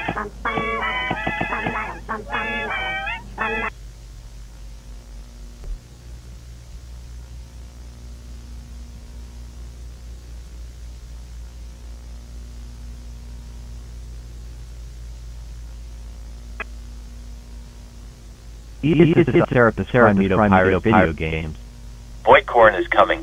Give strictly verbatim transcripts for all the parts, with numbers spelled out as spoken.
Eat the therapist Prime Pirate video games. Voidcorn is coming.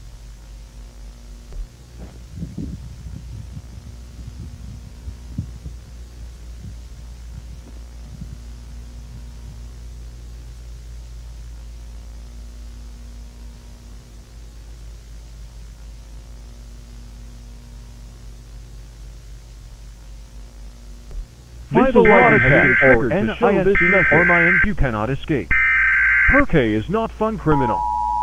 Find a lot of text or N I S C or my end you cannot escape. Perke is not fun criminal.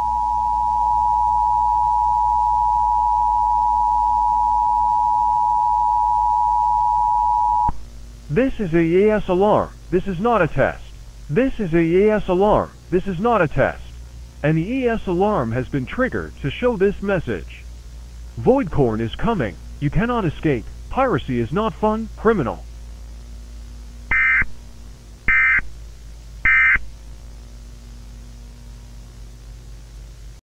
This is a yes alarm. This is not a test. This is a yes alarm. This is not a test. An E S alarm has been triggered to show this message. Voidcorn is coming. You cannot escape. Piracy is not fun, criminal.